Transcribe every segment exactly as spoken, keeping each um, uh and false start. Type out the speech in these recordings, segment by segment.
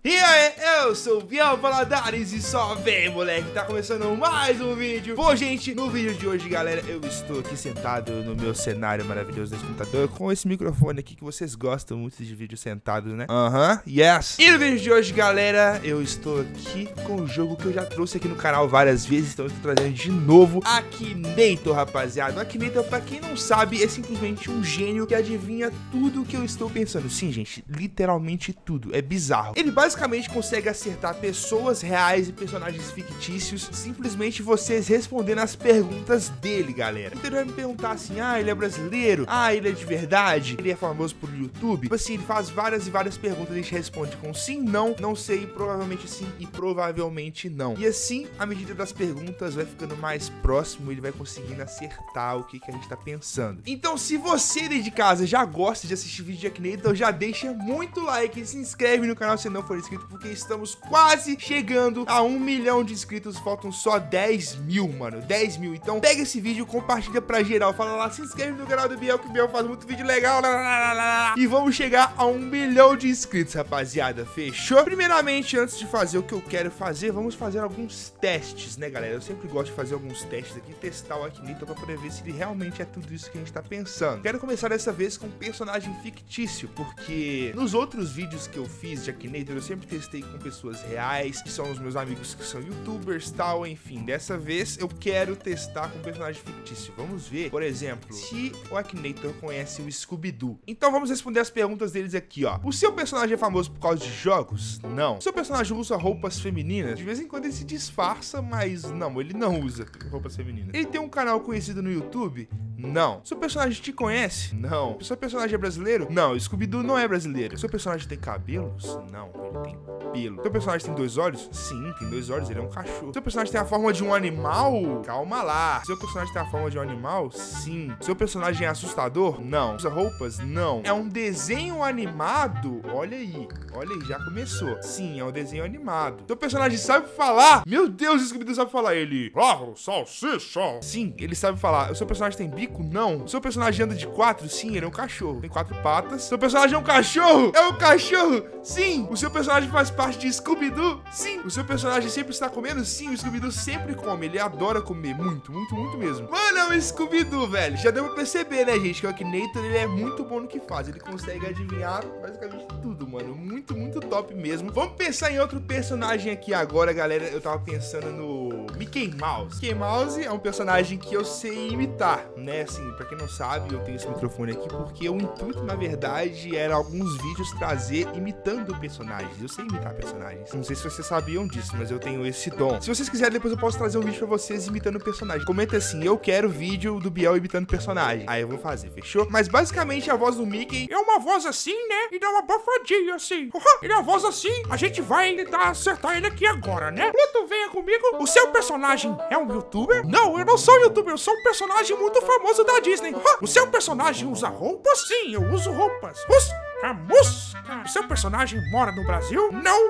E aí, eu sou o Biel Valadares e só vem, moleque, tá começando mais um vídeo. Bom, gente, no vídeo de hoje, galera, eu estou aqui sentado no meu cenário maravilhoso desse computador com esse microfone aqui que vocês gostam muito de vídeo sentados, né? Aham, uhum, yes. E no vídeo de hoje, galera, eu estou aqui com o jogo que eu já trouxe aqui no canal várias vezes, então eu estou trazendo de novo Akinator, rapaziada. O Akinator, pra quem não sabe, é simplesmente um gênio que adivinha tudo o que eu estou pensando. Sim, gente, literalmente tudo. É bizarro. Ele basicamente Basicamente consegue acertar pessoas reais e personagens fictícios, simplesmente vocês respondendo as perguntas dele, galera. Então ele vai me perguntar assim, ah, ele é brasileiro? Ah, ele é de verdade? Ele é famoso por YouTube? Tipo assim, ele faz várias e várias perguntas e a gente responde com sim, não, não sei, provavelmente sim e provavelmente não. E assim, à medida das perguntas vai ficando mais próximo, ele vai conseguindo acertar o que, que a gente tá pensando. Então, se você de casa já gosta de assistir vídeo de Akinator, já deixa muito like e se inscreve no canal se não for inscrito, porque estamos quase chegando a um milhão de inscritos, faltam só dez mil, mano, dez mil. Então pega esse vídeo, compartilha pra geral, fala lá, se inscreve no canal do Biel, que o Biel faz muito vídeo legal, lá, lá, lá, lá, e vamos chegar a um milhão de inscritos, rapaziada, fechou? Primeiramente, antes de fazer o que eu quero fazer, vamos fazer alguns testes, né, galera? Eu sempre gosto de fazer alguns testes aqui, testar o Akinator pra poder ver se ele realmente é tudo isso que a gente tá pensando. Quero começar dessa vez com um personagem fictício, porque nos outros vídeos que eu fiz de Akinator, eu sempre sempre testei com pessoas reais, que são os meus amigos que são youtubers, tal, enfim. Dessa vez eu quero testar com um personagem fictício. Vamos ver, por exemplo, se o Akinator conhece o Scooby-Doo. Então vamos responder as perguntas deles aqui, ó. O seu personagem é famoso por causa de jogos? Não. O seu personagem usa roupas femininas? De vez em quando ele se disfarça, mas não, ele não usa roupas femininas. Ele tem um canal conhecido no YouTube? Não. Seu personagem te conhece? Não. Seu personagem é brasileiro? Não. Scooby-Doo não é brasileiro. Seu personagem tem cabelos? Não. Ele tem pelo. Seu personagem tem dois olhos? Sim, tem dois olhos, ele é um cachorro. Seu personagem tem a forma de um animal? Calma lá. Seu personagem tem a forma de um animal? Sim. Seu personagem é assustador? Não. Usa roupas? Não. É um desenho animado? Olha aí. Olha aí, já começou. Sim, é um desenho animado. Seu personagem sabe falar? Meu Deus, o Scooby-Doo sabe falar. Ele... Claro, salsicha. Sim, ele sabe falar. O seu personagem tem bico? Não. O seu personagem anda de quatro? Sim, ele é um cachorro. Tem quatro patas. Seu personagem é um cachorro? É um cachorro? Sim. O seu personagem faz parte de Scooby-Doo? Sim. O seu personagem sempre está comendo? Sim, o Scooby-Doo sempre come. Ele adora comer. Muito, muito, muito mesmo. Mano, é o Scooby-Doo, velho. Já deu pra perceber, né, gente? Que o Akinator, ele é muito bom no que faz. Ele consegue adivinhar basicamente tudo, mano. Muito, muito top mesmo. Vamos pensar em outro personagem aqui agora, galera. Eu tava pensando no Mickey Mouse. Mickey Mouse é um personagem que eu sei imitar, né? Assim, pra quem não sabe, eu tenho esse microfone aqui porque o intuito, na verdade, era alguns vídeos trazer imitando personagens. Eu sei imitar personagens. Não sei se vocês sabiam disso, mas eu tenho esse dom. Se vocês quiserem, depois eu posso trazer um vídeo pra vocês imitando personagem. Comenta assim, eu quero vídeo do Biel imitando personagem. Aí eu vou fazer, fechou? Mas basicamente a voz do Mickey é uma voz assim, né? E dá uma bafadinha assim. Ele é uma voz assim. A gente vai tentar acertar ele aqui agora, né? Pluto, venha comigo. O seu personagem é um youtuber? Não, eu não sou youtuber. Eu sou um personagem muito famoso da Disney. O seu personagem usa roupas? Sim, eu uso roupas. A música. O seu personagem mora no Brasil? Não.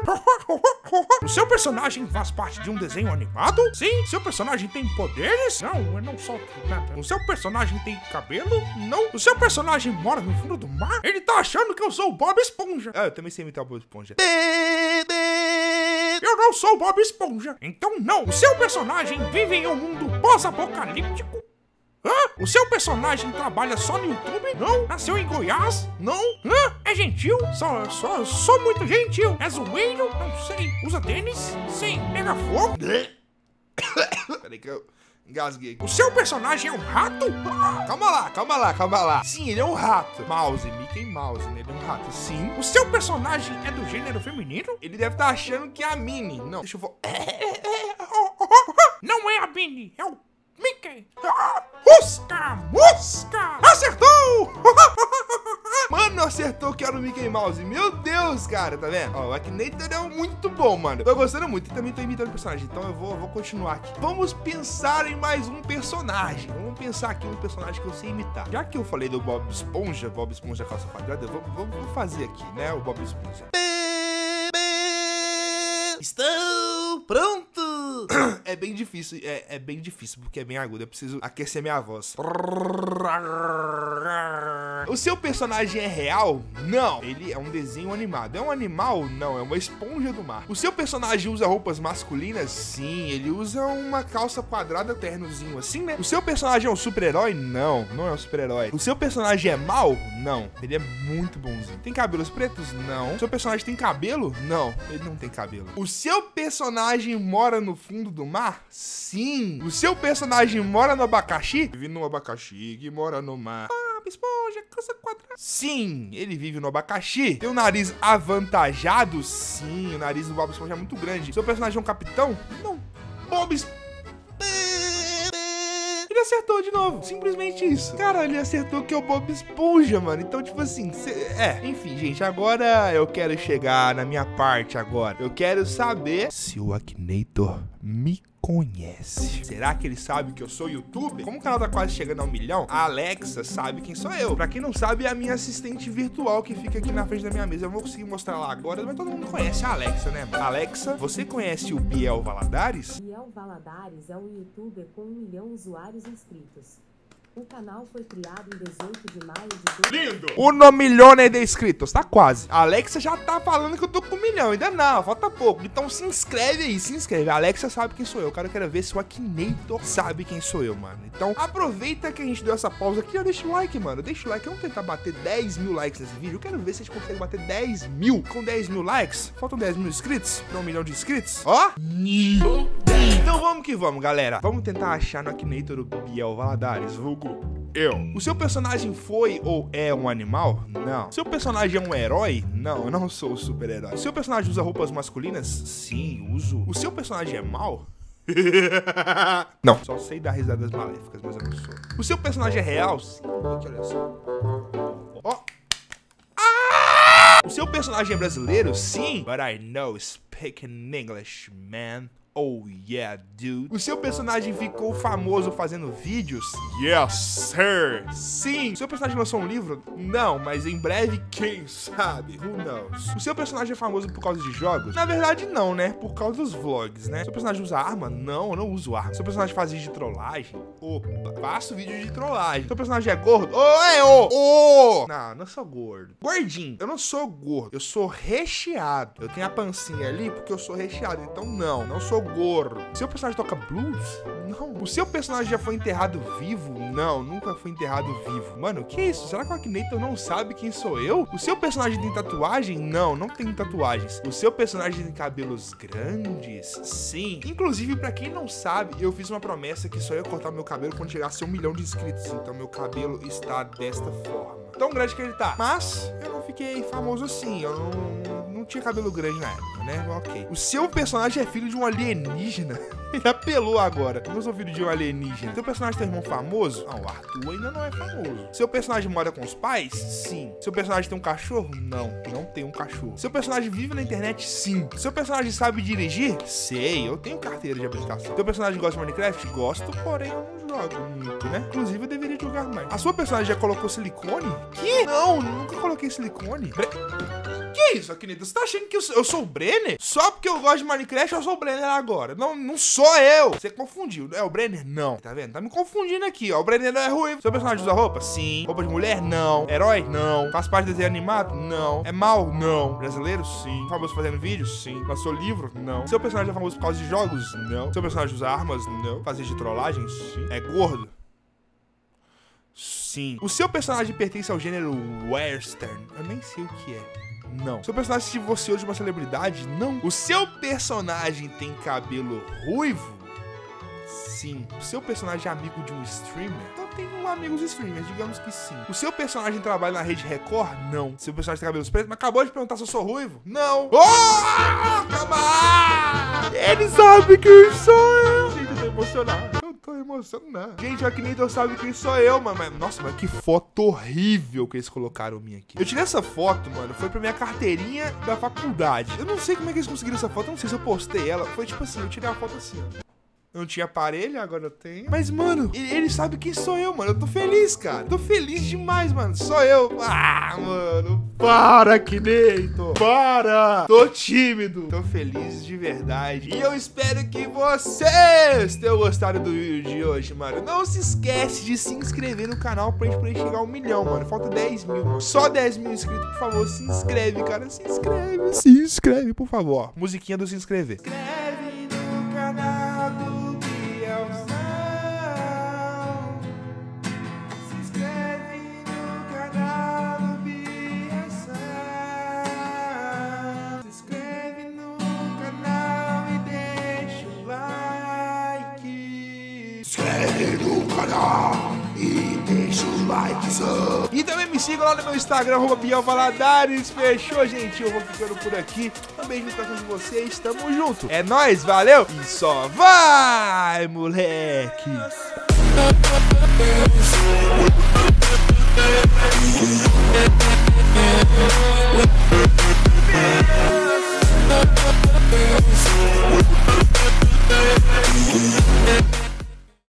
O seu personagem faz parte de um desenho animado? Sim. Seu personagem tem poderes? Não, eu não solto nada. O seu personagem tem cabelo? Não. O seu personagem mora no fundo do mar? Ele tá achando que eu sou o Bob Esponja. Ah, eu também sei imitar o Bob Esponja. Eu não sou o Bob Esponja. Então não. O seu personagem vive em um mundo pós-apocalíptico? Hã? O seu personagem trabalha só no YouTube? Não. Nasceu em Goiás? Não. Hã? É gentil? Só, só, só muito gentil. É zoeiro? Não sei. Usa tênis? Sim. Pega fogo? Peraí que eu engasguei. O seu personagem é um rato? Calma lá, calma lá, calma lá. Sim, ele é um rato. Mouse, Mickey Mouse, né? Ele é um rato, sim. O seu personagem é do gênero feminino? Ele deve estar achando que é a Minnie. Não, deixa eu... Vo... Não é a Minnie, é o Mickey. Musca, musca. Acertou! Mano, acertou que era o Mickey Mouse. Meu Deus, cara, tá vendo? Ó, o Akinator é muito bom, mano. Tô gostando muito e também tô imitando o personagem. Então eu vou, eu vou continuar aqui. Vamos pensar em mais um personagem. Vamos pensar aqui um personagem que eu sei imitar. Já que eu falei do Bob Esponja, Bob Esponja calça quadrada, eu vou, vou, vou fazer aqui, né? O Bob Esponja. Estou pronto! É é bem difícil, é, é bem difícil, porque é bem agudo. Eu preciso aquecer minha voz. O seu personagem é real? Não. Ele é um desenho animado. É um animal? Não. É uma esponja do mar. O seu personagem usa roupas masculinas? Sim. Ele usa uma calça quadrada, ternozinho assim, né? O seu personagem é um super-herói? Não. Não é um super-herói. O seu personagem é mau? Não. Ele é muito bonzinho. Tem cabelos pretos? Não. O seu personagem tem cabelo? Não. Ele não tem cabelo. O seu personagem mora no fundo do mar? Sim. O seu personagem mora no abacaxi? Vive no abacaxi que mora no mar. Bob Esponja, calça quadrada. Sim, ele vive no abacaxi. Tem o nariz avantajado? Sim, o nariz do Bob Esponja é muito grande. Seu personagem é um capitão? Não. Bob Esponja. Ele acertou de novo, simplesmente isso. Cara, ele acertou que é o Bob Esponja, mano. Então, tipo assim, cê... é, enfim, gente, agora eu quero chegar na minha parte agora. Eu quero saber se o Akinator me conhece. Será que ele sabe que eu sou youtuber? Como o canal tá quase chegando a um milhão, a Alexa sabe quem sou eu. Pra quem não sabe, é a minha assistente virtual que fica aqui na frente da minha mesa. Eu vou conseguir mostrar lá agora, mas todo mundo conhece a Alexa, né? Alexa, você conhece o Biel Valadares? Biel Valadares é um youtuber com um milhão de usuários inscritos. O canal foi criado em dezoito de maio de... Lindo! Um milhão de inscritos, tá quase. A Alexa já tá falando que eu tô com um milhão, ainda não, falta pouco. Então se inscreve aí, se inscreve. A Alexa sabe quem sou eu, cara, eu quero ver se o Akinator sabe quem sou eu, mano. Então aproveita que a gente deu essa pausa aqui, ó, deixa o like, mano, deixa o like. Vamos tentar bater dez mil likes nesse vídeo. Eu quero ver se a gente consegue bater dez mil. Com dez mil likes, faltam dez mil inscritos pra um milhão de inscritos. Ó! Então vamos que vamos, galera. Vamos tentar achar no Akinator o Biel Valadares, vulgo eu. O seu personagem foi ou é um animal? Não. O seu personagem é um herói? Não, eu não sou o super-herói. O seu personagem usa roupas masculinas? Sim, uso. O seu personagem é mau? Não, só sei dar risadas maléficas, mas eu não sou. O seu personagem é real? Sim, aqui, olha só. Ó. Ah! O seu personagem é brasileiro? Sim. But I know speaking English, man. Oh yeah, dude. O seu personagem ficou famoso fazendo vídeos? Yes, sir. Sim. O seu personagem lançou um livro? Não, mas em breve, quem sabe? Who knows? O seu personagem é famoso por causa de jogos? Na verdade, não, né? Por causa dos vlogs, né? O seu personagem usa arma? Não, eu não uso arma. O seu personagem faz vídeo de trollagem? Opa, faço vídeo de trollagem. O seu personagem é gordo? Ô, é, ô, ô! Não, não sou gordo. Gordinho. Eu não sou gordo. Eu sou recheado. Eu tenho a pancinha ali porque eu sou recheado. Então, não, não sou gordo. O seu personagem toca blues? Não. O seu personagem já foi enterrado vivo? Não, nunca foi enterrado vivo. Mano, o que é isso? Será que o Akinator não sabe quem sou eu? O seu personagem tem tatuagem? Não, não tem tatuagens. O seu personagem tem cabelos grandes? Sim. Inclusive, pra quem não sabe, eu fiz uma promessa que só ia cortar meu cabelo quando chegasse a um milhão de inscritos. Então, meu cabelo está desta forma. Tão grande que ele tá. Mas, eu não fiquei famoso assim. Eu não... não tinha cabelo grande na época, né? Ok. O seu personagem é filho de um alienígena. Ele apelou agora. Eu não sou filho de um alienígena. Seu personagem tem um irmão famoso? Ah, o Arthur ainda não é famoso. Seu personagem mora com os pais? Sim. Seu personagem tem um cachorro? Não, não tem um cachorro. Seu personagem vive na internet? Sim. Seu personagem sabe dirigir? Sei, eu tenho carteira de habilitação. Seu personagem gosta de Minecraft? Gosto, porém eu não jogo muito, né? Inclusive eu deveria jogar mais. A sua personagem já colocou silicone? Que? Não, nunca coloquei silicone. Bre... Que isso, Akinator? Você tá achando que eu sou, eu sou o Brenner? Só porque eu gosto de Minecraft, eu sou o Brenner agora. Não, não sou eu. Você confundiu. É o Brenner? Não. Tá vendo? Tá me confundindo aqui, ó. O Brenner não é ruivo. Seu personagem usa roupa? Sim. Roupa de mulher? Não. Herói? Não. Faz parte do desenho animado? Não. É mal? Não. Brasileiro? Sim. Famoso fazendo vídeos? Sim. Lançou livro? Não. Seu personagem é famoso por causa de jogos? Não. Seu personagem usa armas? Não. Fazer de trollagem? Sim. É gordo? Sim. O seu personagem pertence ao gênero western? Eu nem sei o que é. Não. Seu personagem se divorciou de uma celebridade? Não. O seu personagem tem cabelo ruivo? Sim. O seu personagem é amigo de um streamer? Eu tenho amigos streamers, digamos que sim. O seu personagem trabalha na Rede Record? Não. Seu personagem tem cabelos pretos? Mas acabou de perguntar se eu sou ruivo? Não. Oh, calma! Ele sabe quem sou eu. Gente, eu tô emocionado. Eu tô emocionado. Gente, o Akinator sabe quem sou eu, mano. Nossa, mas que foto horrível que eles colocaram minha aqui. Eu tirei essa foto, mano, foi pra minha carteirinha da faculdade. Eu não sei como é que eles conseguiram essa foto, eu não sei se eu postei ela. Foi tipo assim, eu tirei a foto assim, ó. Eu não tinha aparelho, agora eu tenho. Mas, mano, ele, ele sabe quem sou eu, mano. Eu tô feliz, cara. Tô feliz demais, mano. Sou eu. Ah, mano. Para, Akinator. Para. Tô tímido. Tô feliz de verdade. E eu espero que vocês tenham gostado do vídeo de hoje, mano. Não se esquece de se inscrever no canal pra gente poder chegar a um milhão, mano. Falta dez mil, mano. Só dez mil inscritos, por favor. Se inscreve, cara. Se inscreve. Se inscreve, por favor. Musiquinha do se inscrever. Se inscreve no canal do no canal e deixa o likezão. E também me siga lá no meu Instagram, arroba Biel Valadares. Fechou, gente? Eu vou ficando por aqui. Um beijo no coração de vocês. Tamo junto. É nóis, valeu. E só vai, moleque.